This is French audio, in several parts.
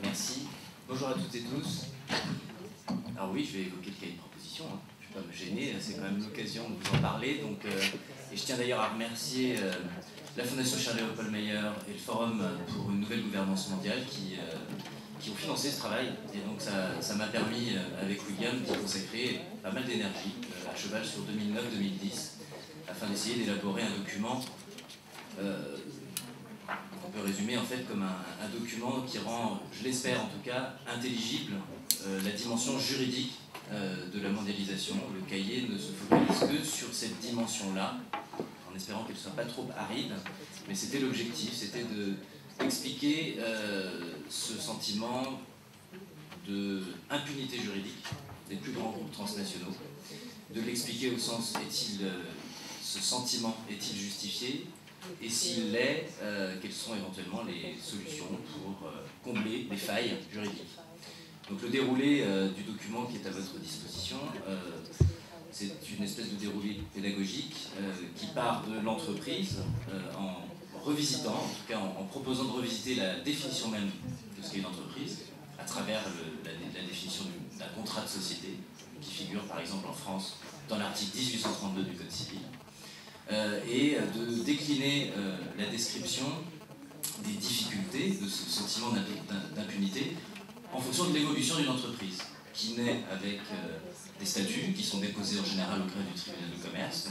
Merci. Bonjour à toutes et tous. Alors oui, je vais évoquer le cahier de proposition. Je ne vais pas me gêner, c'est quand même l'occasion de vous en parler. Et je tiens d'ailleurs à remercier la Fondation Charles-Léopold Mayer et le Forum pour une nouvelle gouvernance mondiale qui ont financé ce travail. Et donc ça m'a permis, avec William, d'y consacrer pas mal d'énergie, à cheval sur 2009-2010, afin d'essayer d'élaborer un document on peut résumer en fait comme un document qui rend, je l'espère en tout cas, intelligible la dimension juridique de la mondialisation. Le cahier ne se focalise que sur cette dimension-là, en espérant qu'elle ne soit pas trop aride, mais c'était l'objectif, c'était d'expliquer ce sentiment d'impunité juridique des plus grands groupes transnationaux, de l'expliquer au sens ce sentiment est-il justifié, et s'il l'est, quelles sont éventuellement les solutions pour combler les failles juridiques. Donc le déroulé du document qui est à votre disposition, c'est une espèce de déroulé pédagogique qui part de l'entreprise en revisitant, en tout cas en proposant de revisiter la définition même de ce qu'est une entreprise, à travers la définition d'un contrat de société, qui figure par exemple en France dans l'article 1832 du Code civil. Et de décliner la description des difficultés de ce sentiment d'impunité en fonction de l'évolution d'une entreprise qui naît avec des statuts qui sont déposés en général auprès du tribunal de commerce.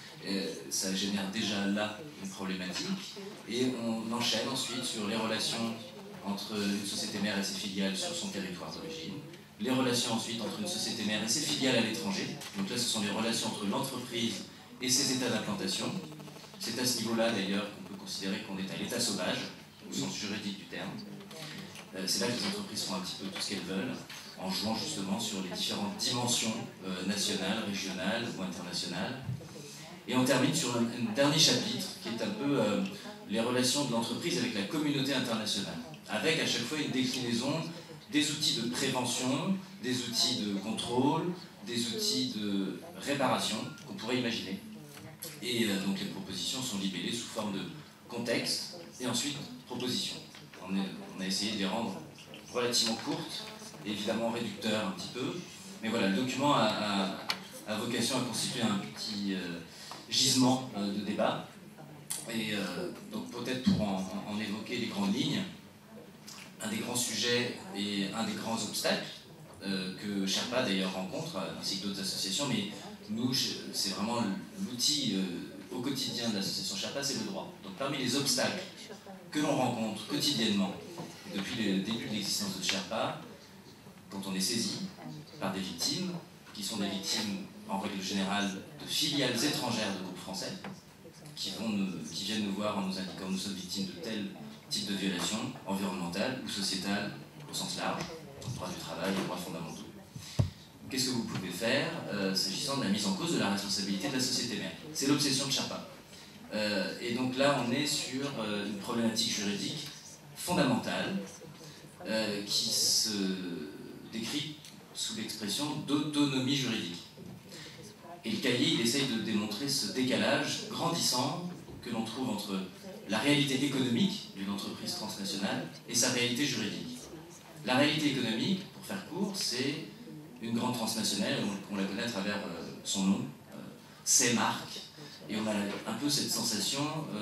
Ça génère déjà là une problématique et on enchaîne ensuite sur les relations entre une société mère et ses filiales sur son territoire d'origine, les relations ensuite entre une société mère et ses filiales à l'étranger. Donc là ce sont les relations entre l'entreprise et ses états d'implantation. C'est à ce niveau-là d'ailleurs qu'on peut considérer qu'on est à l'état sauvage, au sens juridique du terme. C'est là que les entreprises font un petit peu tout ce qu'elles veulent, en jouant justement sur les différentes dimensions nationales, régionales ou internationales. Et on termine sur un dernier chapitre qui est un peu les relations de l'entreprise avec la communauté internationale, avec à chaque fois une déclinaison des outils de prévention, des outils de contrôle, des outils de réparation qu'on pourrait imaginer. Et donc les propositions sont libellées sous forme de contexte et ensuite propositions. On a essayé de les rendre relativement courtes et évidemment réducteurs un petit peu. Mais voilà, le document a vocation à constituer un petit gisement de débat. Et donc peut-être pour en évoquer les grandes lignes, un des grands sujets et un des grands obstacles que Sherpa d'ailleurs rencontre, ainsi que d'autres associations, mais nous, c'est vraiment l'outil au quotidien de l'association Sherpa, c'est le droit. Donc parmi les obstacles que l'on rencontre quotidiennement depuis le début de l'existence de Sherpa, quand on est saisi par des victimes, qui sont des victimes en règle générale de filiales étrangères de groupes français, qui viennent nous voir en nous indiquant que nous sommes victimes de tel type de violation environnementale ou sociétale au sens large, droit du travail et droits fondamentaux. Qu'est-ce que vous pouvez faire s'agissant de la mise en cause de la responsabilité de la société mère? C'est l'obsession de Sherpa. Et donc là, on est sur une problématique juridique fondamentale qui se décrit sous l'expression d'autonomie juridique. Et le cahier, il essaye de démontrer ce décalage grandissant que l'on trouve entre la réalité économique d'une entreprise transnationale et sa réalité juridique. La réalité économique, pour faire court, c'est une grande transnationale, on la connaît à travers son nom, ses marques, et on a un peu cette sensation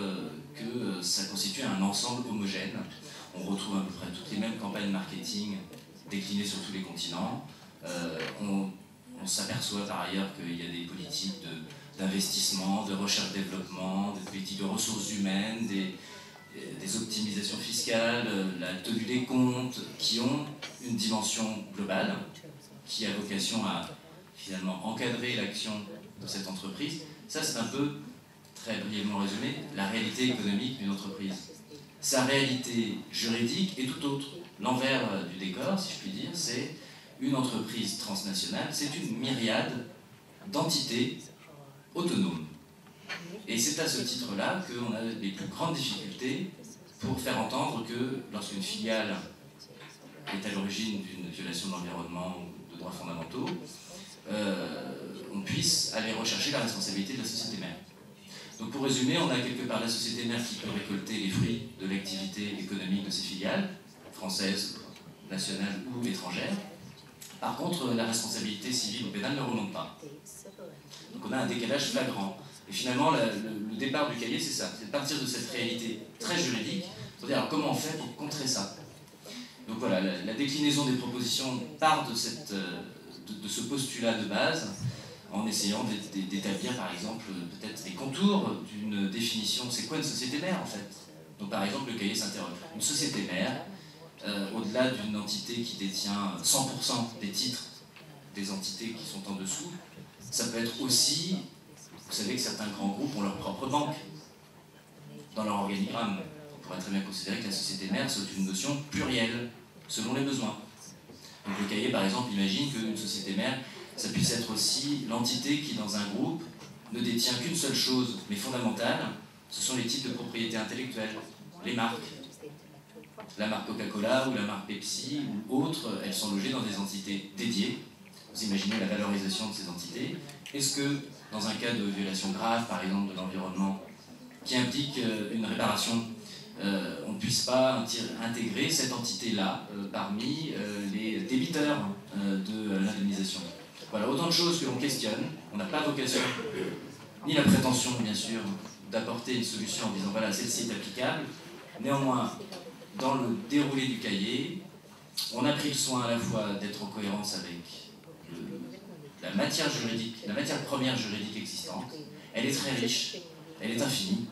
que ça constitue un ensemble homogène. On retrouve à peu près toutes les mêmes campagnes marketing déclinées sur tous les continents. On s'aperçoit par ailleurs qu'il y a des politiques d'investissement, de recherche-développement, des politiques de ressources humaines, des optimisations fiscales, la tenue des comptes, qui ont une dimension globale, qui a vocation à finalement encadrer l'action de cette entreprise. Ça, c'est un peu, très brièvement résumé, la réalité économique d'une entreprise. Sa réalité juridique est tout autre. L'envers du décor, si je puis dire, c'est une entreprise transnationale, c'est une myriade d'entités autonomes. Et c'est à ce titre-là qu'on a les plus grandes difficultés pour faire entendre que lorsqu'une filiale est à l'origine d'une violation de l'environnement ou de droits fondamentaux, on puisse aller rechercher la responsabilité de la société mère. Donc pour résumer, on a quelque part la société mère qui peut récolter les fruits de l'activité économique de ses filiales, françaises, nationale ou étrangère. Par contre, la responsabilité civile ou pénale ne remonte pas. Donc on a un décalage flagrant. Et finalement, le départ du cahier, c'est ça, c'est de partir de cette réalité très juridique, pour dire alors, comment on fait pour contrer ça. Donc voilà, la déclinaison des propositions part de ce postulat de base, en essayant d'établir par exemple peut-être les contours d'une définition. C'est quoi une société mère en fait? Donc par exemple, le cahier s'interroge. Une société mère, au-delà d'une entité qui détient 100% des titres des entités qui sont en dessous, ça peut être aussi, vous savez que certains grands groupes ont leur propre banque dans leur organigramme. On pourrait très bien considérer que la société mère, c'est une notion plurielle, selon les besoins. Donc le cahier, par exemple, imagine qu'une société mère, ça puisse être aussi l'entité qui, dans un groupe, ne détient qu'une seule chose, mais fondamentale, ce sont les titres de propriété intellectuelle, les marques. La marque Coca-Cola ou la marque Pepsi ou autres, elles sont logées dans des entités dédiées. Vous imaginez la valorisation de ces entités. Est-ce que, dans un cas de violation grave, par exemple, de l'environnement, qui implique une réparation, on ne puisse pas intégrer cette entité-là parmi les débiteurs de l'indemnisation? Voilà, autant de choses que l'on questionne. On n'a pas vocation, ni la prétention, bien sûr, d'apporter une solution en disant voilà, celle-ci est applicable. Néanmoins, dans le déroulé du cahier, on a pris le soin à la fois d'être en cohérence avec la matière juridique, la matière première juridique existante. Elle est très riche, elle est infinie,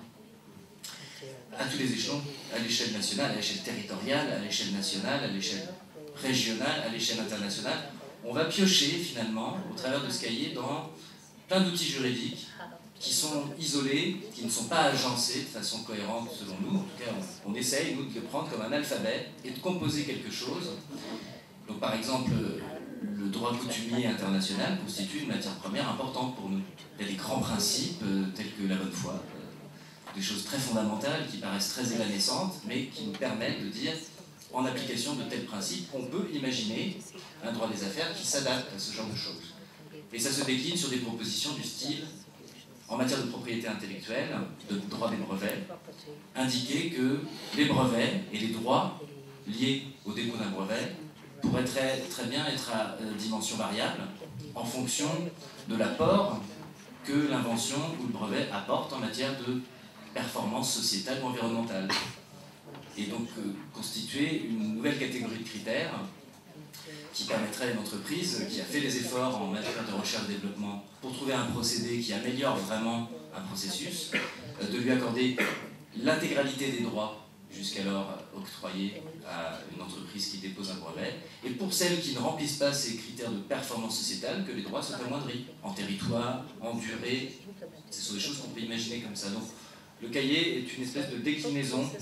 à tous les échelons, à l'échelle nationale, à l'échelle territoriale, à l'échelle nationale, à l'échelle régionale, à l'échelle internationale. On va piocher finalement, au travers de ce cahier, dans plein d'outils juridiques qui sont isolés, qui ne sont pas agencés de façon cohérente selon nous. En tout cas, on essaye, nous, de le prendre comme un alphabet et de composer quelque chose. Donc par exemple, le droit coutumier international constitue une matière première importante pour nous. Il y a des grands principes tels que la bonne foi, des choses très fondamentales qui paraissent très évanescentes, mais qui nous permettent de dire, en application de tels principes, on peut imaginer un droit des affaires qui s'adapte à ce genre de choses. Et ça se décline sur des propositions du style, en matière de propriété intellectuelle, de droit des brevets, indiquer que les brevets et les droits liés au dépôt d'un brevet pourraient très bien être à dimension variable en fonction de l'apport que l'invention ou le brevet apporte en matière de performance sociétale ou environnementale. Et donc constituer une nouvelle catégorie de critères qui permettrait à une entreprise qui a fait des efforts en matière de recherche et développement pour trouver un procédé qui améliore vraiment un processus, de lui accorder l'intégralité des droits jusqu'alors octroyés à une entreprise qui dépose un brevet, et pour celles qui ne remplissent pas ces critères de performance sociétale, que les droits soient amoindris, en territoire, en durée. Ce sont des choses qu'on peut imaginer comme ça. Donc le cahier est une espèce de déclinaison,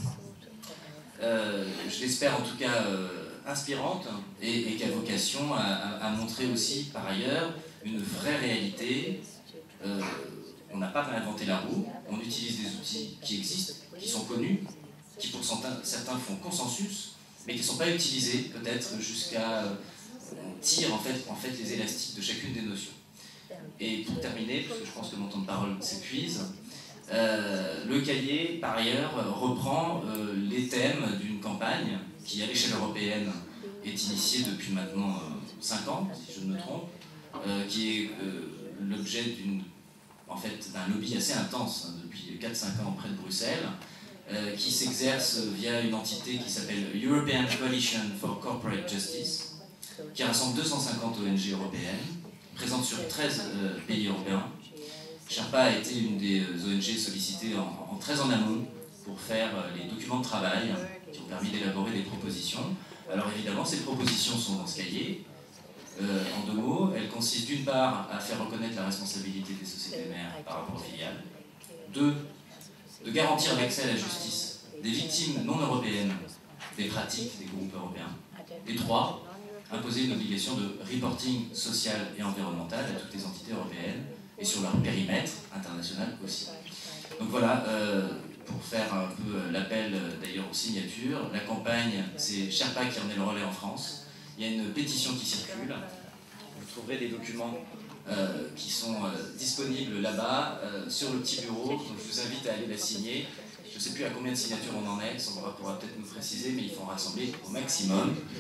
je l'espère en tout cas inspirante, et qui a vocation à montrer aussi par ailleurs une vraie réalité. On n'a pas réinventé la roue, on utilise des outils qui existent, qui sont connus, qui pour certains font consensus, mais qui ne sont pas utilisés peut-être jusqu'à... on tire en fait les élastiques de chacune des notions. Et pour terminer, parce que je pense que mon temps de parole s'épuise, le cahier, par ailleurs, reprend les thèmes d'une campagne qui, à l'échelle européenne, est initiée depuis maintenant 5 ans, si je ne me trompe, qui est l'objet d'un lobby assez intense depuis 4-5 ans auprès de Bruxelles, qui s'exerce via une entité qui s'appelle European Coalition for Corporate Justice, qui rassemble 250 ONG européennes, présentes sur 13 pays européens. Sherpa a été une des ONG sollicitées très en amont pour faire les documents de travail qui ont permis d'élaborer des propositions. Alors évidemment, ces propositions sont dans ce cahier. En 2 mots, elles consistent d'une part à faire reconnaître la responsabilité des sociétés mères par rapport aux filiales, 2, de garantir l'accès à la justice des victimes non européennes des pratiques des groupes européens, et 3, imposer une obligation de reporting social et environnemental à toutes les entités européennes et sur leur périmètre international aussi. Donc voilà, pour faire un peu l'appel d'ailleurs aux signatures, la campagne, c'est Sherpa qui en est le relais en France. Il y a une pétition qui circule, vous trouverez des documents qui sont disponibles là-bas, sur le petit bureau, donc je vous invite à aller la signer. Je ne sais plus à combien de signatures on en est, Sandra pourra peut-être nous préciser, mais il faut en rassembler au maximum.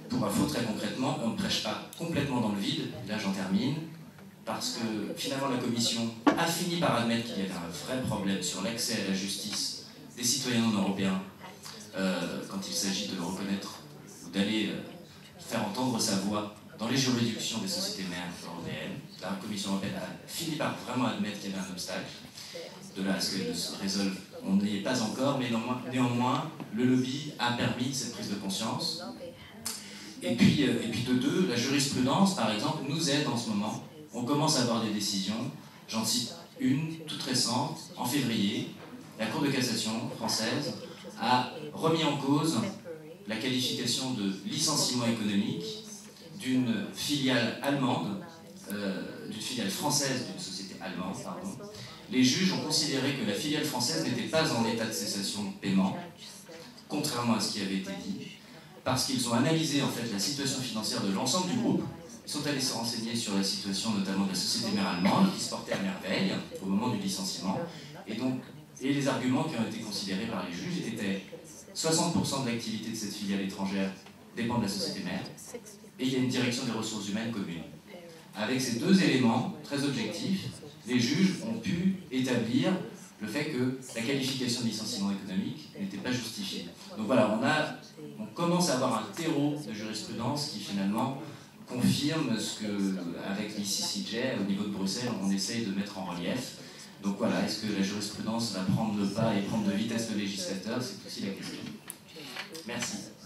Pour info, très concrètement, on ne prêche pas complètement dans le vide, là j'en termine, parce que finalement la Commission a fini par admettre qu'il y avait un vrai problème sur l'accès à la justice des citoyens non européens quand il s'agit de reconnaître ou d'aller faire entendre sa voix dans les juridictions des sociétés mères européennes. La Commission européenne a fini par vraiment admettre qu'il y avait un obstacle. De là à ce qu'elle se résolve, on n'y est pas encore, mais néanmoins, le lobby a permis cette prise de conscience. Et puis de deux, la jurisprudence, par exemple, nous aide en ce moment. On commence à avoir des décisions. J'en cite une, toute récente, en février. La Cour de cassation française a remis en cause la qualification de licenciement économique d'une filiale allemande, d'une filiale française d'une société allemande, pardon. Les juges ont considéré que la filiale française n'était pas en état de cessation de paiement, contrairement à ce qui avait été dit, parce qu'ils ont analysé en fait la situation financière de l'ensemble du groupe. Ils sont allés se renseigner sur la situation notamment de la société mère allemande, qui se portait à merveille au moment du licenciement, et les arguments qui ont été considérés par les juges étaient 60% de l'activité de cette filiale étrangère dépend de la société mère, et il y a une direction des ressources humaines commune. Avec ces deux éléments très objectifs, les juges ont pu établir le fait que la qualification de licenciement économique n'était pas justifiée. Donc voilà, on commence à avoir un terreau de jurisprudence qui finalement confirme ce qu'avec l'ICCJ, au niveau de Bruxelles, on essaye de mettre en relief. Donc voilà, est-ce que la jurisprudence va prendre le pas et prendre de vitesse le législateur? C'est aussi la question. Merci.